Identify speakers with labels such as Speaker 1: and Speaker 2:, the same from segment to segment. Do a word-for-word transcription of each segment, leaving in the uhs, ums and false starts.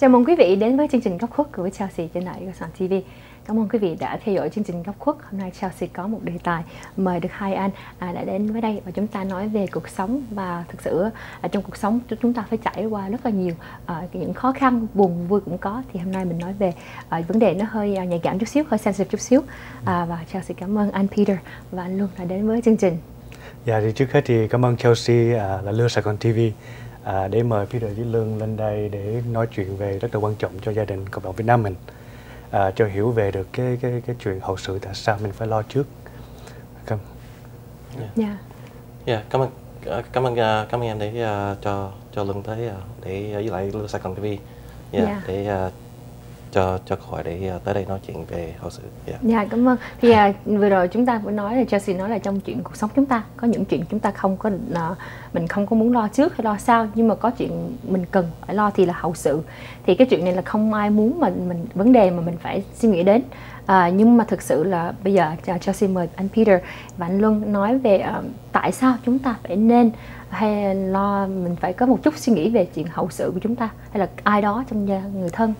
Speaker 1: Chào mừng quý vị đến với chương trình Góc Khuất của Chelsea trên đài Sài Gòn ti vi. Cảm ơn quý vị đã theo dõi chương trình Góc Khuất. Hôm nay Chelsea có một đề tài mời được hai anh à, đã đến với đây và chúng ta nói về cuộc sống. Và thực sự à, trong cuộc sống chúng ta phải trải qua rất là nhiều à, những khó khăn, buồn vui cũng có. Thì hôm nay mình nói về à, vấn đề nó hơi à, nhạy cảm chút xíu, hơi sensitive chút xíu. à, Và Chelsea cảm ơn anh Peter và anh Luân đã đến với chương trình.
Speaker 2: Dạ thì trước hết thì cảm ơn Chelsea à, là Lương Sài Gòn ti vi à, để mời Peter với Lương lên đây để nói chuyện về rất là quan trọng cho gia đình cộng đồng Việt Nam mình, à, cho hiểu về được cái cái cái chuyện hậu sự tại sao mình phải lo trước. Cảm.
Speaker 1: Yeah. Yeah.
Speaker 3: Yeah, cảm ơn cảm ơn cảm ơn em để uh, cho cho Lương tới uh, để uh, với lại Lương Sài Gòn ti vi. Yeah, yeah. để uh, cho cho cơ hội để uh, tới đây nói chuyện về hậu sự.
Speaker 1: Dạ, yeah. yeah, cảm ơn. Thì uh, vừa rồi chúng ta vừa nói là Chelsea nói là trong chuyện cuộc sống chúng ta có những chuyện chúng ta không có uh, mình không có muốn lo trước hay lo sau, nhưng mà có chuyện mình cần phải lo thì là hậu sự. Thì cái chuyện này là không ai muốn mình mình vấn đề mà mình phải suy nghĩ đến. À, nhưng mà thực sự là bây giờ Chelsea mời anh Peter và anh Luân nói về uh, tại sao chúng ta phải nên hay lo, mình phải có một chút suy nghĩ về chuyện hậu sự của chúng ta hay là ai đó trong gia người thân.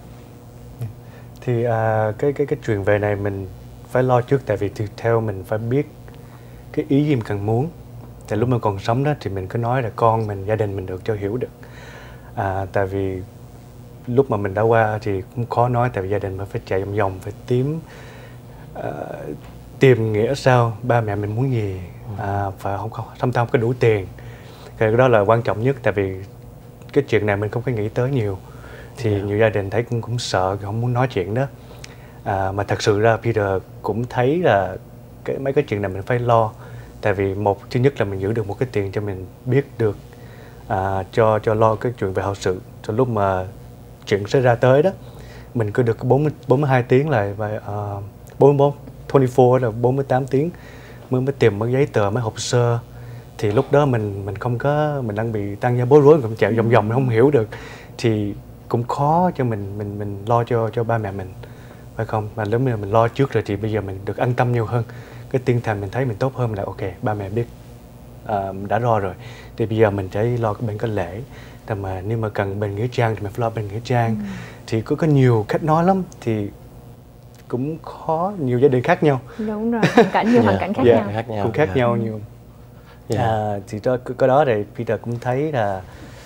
Speaker 2: Thì à, cái cái cái chuyện về này mình phải lo trước, tại vì theo mình phải biết cái ý gì mình cần muốn. Tại lúc mình còn sống đó thì mình cứ nói là con mình, gia đình mình được cho hiểu được. À, tại vì lúc mà mình đã qua thì cũng khó nói, tại vì gia đình mình phải chạy vòng vòng, phải tìm uh, tìm nghĩa sao ba mẹ mình muốn gì, à, phải không không không không có đủ tiền. Cái đó là quan trọng nhất, tại vì cái chuyện này mình không có nghĩ tới nhiều. Thì yeah. nhiều gia đình thấy cũng cũng sợ, không muốn nói chuyện đó. À, mà thật sự ra Peter cũng thấy là cái mấy cái chuyện này mình phải lo, tại vì một thứ nhất là mình giữ được một cái tiền cho mình biết được à, cho cho lo cái chuyện về hậu sự. Cho lúc mà chuyện sẽ ra tới đó, mình cứ được bốn mươi hai tiếng là và uh, bốn mươi bốn, hai mươi bốn là bốn mươi tám tiếng mới mới tìm mấy giấy tờ, mấy hồ sơ. Thì lúc đó mình mình không có, mình đang bị tăng gia bối rối, mình chạy vòng vòng mình không hiểu được, thì cũng khó cho mình mình mình lo cho cho ba mẹ mình, phải không? Mà nếu mình lo trước rồi thì bây giờ mình được an tâm nhiều hơn, cái tinh thần mình thấy mình tốt hơn, là ok ba mẹ biết uh, đã lo rồi, thì bây giờ mình sẽ lo bên cái lễ. Mà nếu mà cần bên nghĩa trang thì mình phải lo bên nghĩa trang. ừ. Thì có có nhiều cách nói lắm, thì cũng khó, nhiều gia đình khác nhau.
Speaker 1: Đúng rồi, hoàn cảnh nhiều, hoàn cảnh khác
Speaker 2: yeah.
Speaker 1: nhau
Speaker 2: khác nhau cũng khác yeah. nhau nhiều. yeah. À, thì đó, cái đó thì Peter cũng thấy là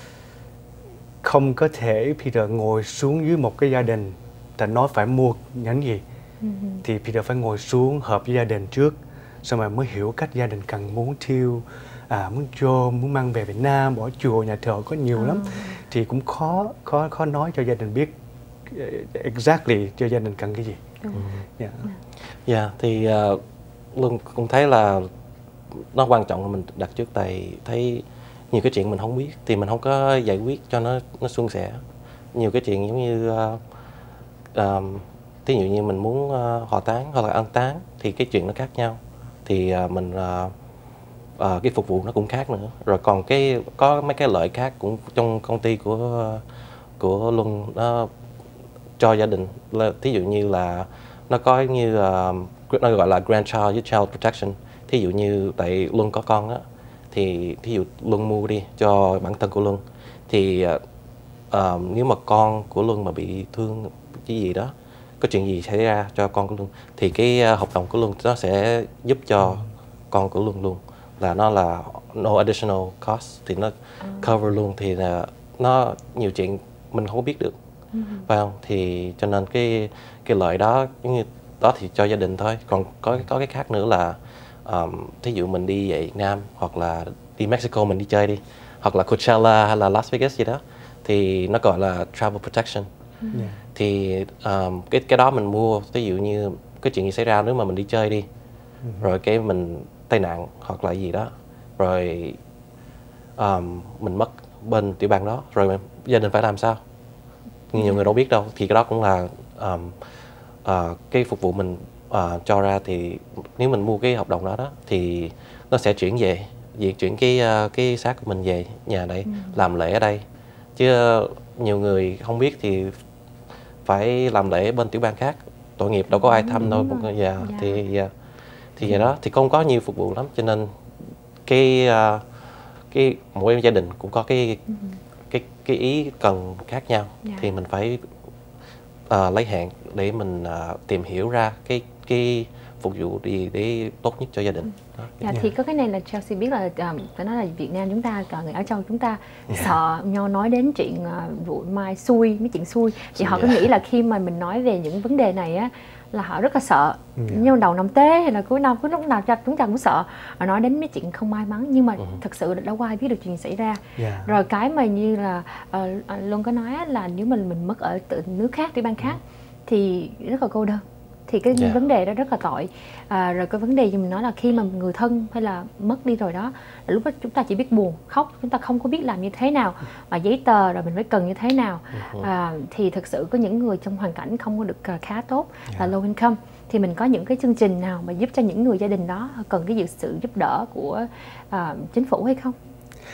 Speaker 2: không có thể Peter ngồi xuống dưới một cái gia đình là nói phải mua những gì. ừ. Thì Peter phải ngồi xuống hợp với gia đình trước, xong rồi mới hiểu cách gia đình cần muốn thiêu, à, muốn cho, muốn mang về Việt Nam, bỏ chùa, nhà thờ có nhiều à. lắm. Thì cũng khó khó khó nói cho gia đình biết exactly cho gia đình cần cái gì.
Speaker 3: Dạ, yeah. yeah, thì uh, Luân cũng thấy là nó quan trọng là mình đặt trước, tại thấy nhiều cái chuyện mình không biết thì mình không có giải quyết cho nó nó suôn sẻ. Nhiều cái chuyện giống như uh, uh, ví dụ như mình muốn uh, hòa táng hoặc là an táng thì cái chuyện nó khác nhau, thì uh, mình uh, uh, cái phục vụ nó cũng khác nữa. Rồi còn cái có mấy cái lợi khác cũng trong công ty của của Luân, nó cho gia đình, thí dụ như là nó có như uh, nó gọi là grandchild với child protection. Thí dụ như tại Luân có con á, thì thí dụ Luân mua đi cho bản thân của Luân, thì uh, uh, nếu mà con của Luân mà bị thương cái gì đó, có chuyện gì xảy ra cho con của Luân, thì cái uh, hợp đồng của Luân nó sẽ giúp cho con của Luân luôn, là nó là no additional cost, thì nó cover luôn. Thì là nó nhiều chuyện mình không có biết được, ừ. phải không? Thì cho nên cái cái lợi đó giống như đó thì cho gia đình thôi. Còn có có cái khác nữa là um, thí dụ mình đi về Việt Nam hoặc là đi Mexico mình đi chơi đi, hoặc là Coachella hay là Las Vegas gì đó, thì nó gọi là travel protection. yeah. Thì um, cái cái đó mình mua, ví dụ như cái chuyện gì xảy ra nếu mà mình đi chơi đi, ừ. rồi cái mình tai nạn hoặc là gì đó, rồi um, mình mất bên tiểu bang đó, rồi gia đình phải làm sao? Nhiều yeah. người đâu biết đâu. Thì cái đó cũng là um, uh, cái phục vụ mình uh, cho ra. Thì nếu mình mua cái hợp đồng đó đó thì nó sẽ chuyển về, việc chuyển cái uh, cái xác của mình về nhà đây, ừ. làm lễ ở đây. Chứ uh, nhiều người không biết thì phải làm lễ bên tiểu bang khác, tội nghiệp đâu có ai thăm đâu. Một yeah. yeah. thì yeah. thì vậy đó, thì không có nhiều phục vụ lắm, cho nên cái uh, cái mỗi gia đình cũng có cái ừ. cái cái ý cần khác nhau. yeah. Thì mình phải uh, lấy hẹn để mình uh, tìm hiểu ra cái cái phục vụ đi để tốt nhất cho gia đình. Đó.
Speaker 1: Dạ, yeah. Thì có cái này là Chelsea biết là um, phải nói là Việt Nam chúng ta, cả người Á Châu chúng ta yeah. sợ nhau nói đến chuyện uh, vụ mai xui, mấy chuyện xui thì họ yeah. cứ nghĩ là khi mà mình nói về những vấn đề này á là họ rất là sợ. Yeah. Nhưng đầu năm Tết hay là cuối năm cứ lúc nào chúng ta cũng sợ họ nói đến mấy chuyện không may mắn, nhưng mà uh-huh. thật sự đâu có ai biết được chuyện xảy ra. Yeah. Rồi cái mà như là uh, Luân có nói là nếu mình mình mất ở tự nước khác, địa bàn khác uh-huh. thì rất là cô đơn. Thì cái yeah. vấn đề đó rất là tội. À, rồi cái vấn đề gì mình nói là khi mà người thân hay là mất đi rồi đó, là lúc đó chúng ta chỉ biết buồn, khóc, chúng ta không có biết làm như thế nào, mà giấy tờ rồi mình phải cần như thế nào. À, thì thực sự có những người trong hoàn cảnh không có được khá tốt, yeah. là low income, thì mình có những cái chương trình nào mà giúp cho những người gia đình đó cần cái sự giúp đỡ của à, chính phủ hay không?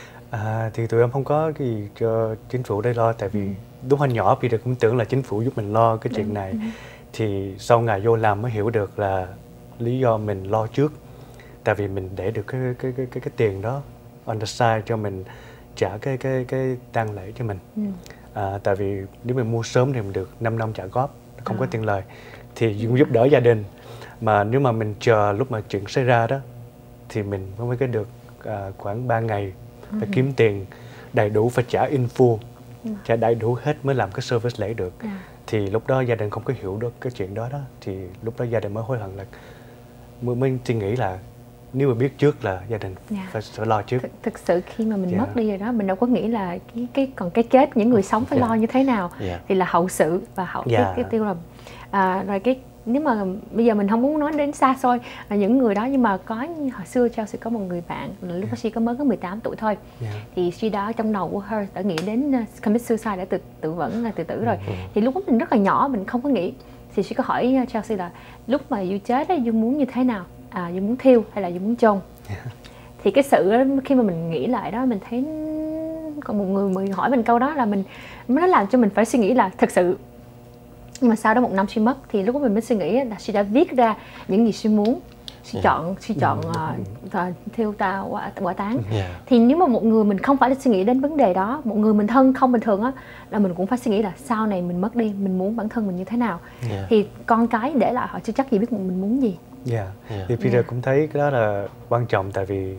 Speaker 2: À, thì tụi em không có cái gì cho chính phủ đây lo, tại vì ừ. lúc hồi nhỏ Peter cũng tưởng là chính phủ giúp mình lo cái chuyện ừ. này. Ừ. Thì sau ngày vô làm mới hiểu được là lý do mình lo trước, tại vì mình để được cái cái cái cái, cái tiền đó on the side cho mình trả cái cái cái tang lễ cho mình. Ừ. À, tại vì nếu mình mua sớm thì mình được năm năm trả góp, không à. có tiền lời, thì cũng giúp đỡ gia đình. Mà nếu mà mình chờ lúc mà chuyện xảy ra đó thì mình mới cái được à, khoảng ba ngày phải ừ. kiếm tiền đầy đủ, phải trả in full, ừ. trả đầy đủ hết mới làm cái service lễ được. À. Thì lúc đó gia đình không có hiểu được cái chuyện đó đó, thì lúc đó gia đình mới hối hận, là mới, mới suy nghĩ là nếu mà biết trước là gia đình yeah. phải, phải lo trước.
Speaker 1: Thực, thực sự khi mà mình yeah. mất đi rồi đó, mình đâu có nghĩ là cái cái còn cái kết những người sống phải yeah. lo như thế nào, yeah. thì là hậu sự và hậu yeah. cái, cái tiêu là à, rồi cái nếu mà bây giờ mình không muốn nói đến xa xôi là những người đó, nhưng mà có hồi xưa Chelsea có một người bạn lúc đó yeah. she có mới có mười tám tuổi thôi, yeah. thì she đã trong đầu của her đã nghĩ đến uh, commit suicide, đã tự tự vẫn là tự tử rồi. Mm-hmm. Thì lúc đó mình rất là nhỏ, mình không có nghĩ, thì she có hỏi Chelsea là lúc mà you chết ấy, you muốn như thế nào, à, you muốn thiêu hay là you muốn chôn? Yeah. Thì cái sự khi mà mình nghĩ lại đó, mình thấy còn một người mình hỏi mình câu đó là mình nó làm cho mình phải suy nghĩ là thật sự. Nhưng mà sau đó một năm she mất, thì lúc đó mình mới suy nghĩ là she đã viết ra những gì she muốn, she yeah. chọn she chọn uh, thiêu ta quả, quả táng. Yeah. Thì nếu mà một người mình không phải là suy nghĩ đến vấn đề đó, một người mình thân không bình thường á, là mình cũng phải suy nghĩ là sau này mình mất đi, mình muốn bản thân mình như thế nào. Yeah. Thì con cái để lại họ chưa chắc gì biết mình muốn gì.
Speaker 2: Yeah. Yeah. Thì Peter yeah. cũng thấy cái đó là quan trọng, tại vì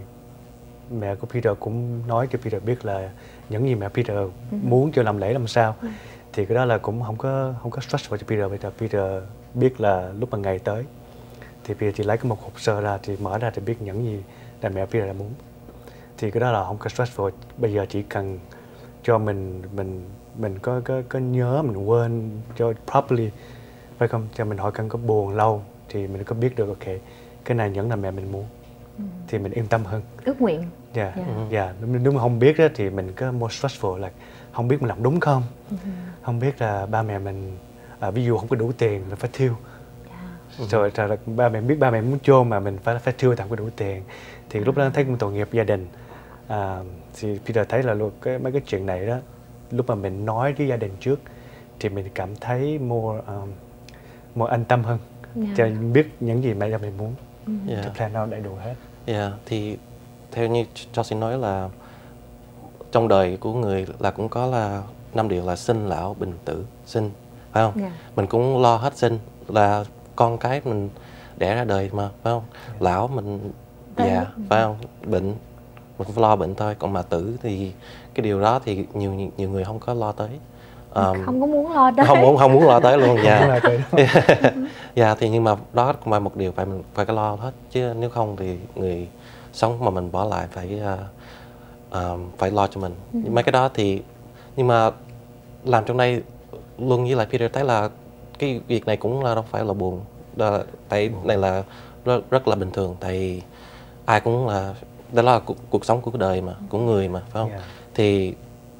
Speaker 2: mẹ của Peter cũng nói cho Peter biết là những gì mẹ Peter uh-huh. muốn cho làm lễ làm sao. Uh-huh. Thì cái đó là cũng không có không có stress vào cho Peter. Bây giờ Peter biết là lúc mà ngày tới thì Peter chỉ lấy cái một hộp sơ ra, thì mở ra thì biết những gì là mẹ Peter đã muốn. Thì cái đó là không có stress vào. Bây giờ chỉ cần cho mình mình mình có có có nhớ, mình quên cho properly, phải không? Cho mình hỏi cần có buồn lâu thì mình có biết được ok cái này những là mẹ mình muốn, ừ. thì mình yên tâm hơn.
Speaker 1: Ước nguyện.
Speaker 2: Dạ, yeah. yeah. yeah. Nếu mà không biết đó, thì mình có more stressful, là không biết mình làm đúng không, uh-huh. không biết là ba mẹ mình à, ví dụ không có đủ tiền là phải thiêu, yeah. rồi, rồi là ba mẹ biết ba mẹ muốn chôn mà mình phải phải thiêu, tạm có đủ tiền, thì uh-huh. lúc đó thấy cũng tội nghiệp gia đình. À, thì Peter thấy là luôn cái mấy cái chuyện này đó, lúc mà mình nói với gia đình trước thì mình cảm thấy more um, more an tâm hơn, yeah. cho mình biết những gì mẹ mình muốn, uh-huh. yeah. plan out đầy đủ hết.
Speaker 3: Yeah, thì theo như Chelsea nói là trong đời của người là cũng có là năm điều là sinh, lão, bệnh, tử, sinh, phải không? Yeah. Mình cũng lo hết sinh, là con cái mình đẻ ra đời mà, phải không? Yeah. Lão mình già, yeah, phải không? Bệnh, mình cũng lo bệnh thôi. Còn mà tử thì cái điều đó thì nhiều nhiều người không có lo tới.
Speaker 1: Um, không có muốn lo tới.
Speaker 3: Không muốn không muốn lo tới luôn. Dạ. Yeah. Yeah, thì nhưng mà đó cũng là một điều phải mình phải có lo hết, chứ nếu không thì người sống mà mình bỏ lại phải uh, uh, phải lo cho mình. Ừ. Mấy cái đó thì nhưng mà làm trong đây luôn với lại Peter thấy là cái việc này cũng là đâu phải là buồn, đó, tại này là rất, rất là bình thường, tại ai cũng là đó là cuộc, cuộc sống của đời mà, của người mà, phải không? Yeah. Thì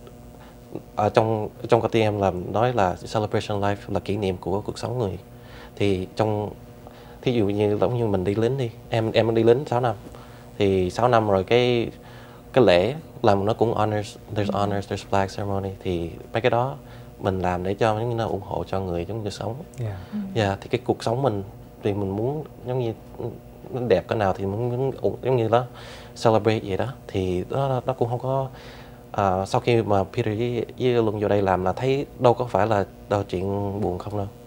Speaker 3: ở trong trong công ty em làm nói là celebration life là kỷ niệm của cuộc sống người. Thì trong thí dụ như giống như mình đi lính đi, em em đi lính sáu năm, thì sáu năm rồi cái cái lễ làm nó cũng honors, there's honors, there's flag ceremony, thì mấy cái đó mình làm để cho những nó ủng hộ cho người giống như sống. Yeah. Yeah, thì cái cuộc sống mình thì mình muốn giống như nó đẹp cái nào thì muốn giống như đó celebrate vậy đó, thì đó nó cũng không có à, sau khi mà Peter với, với Luân vô đây làm là thấy đâu có phải là đâu chuyện buồn không đâu.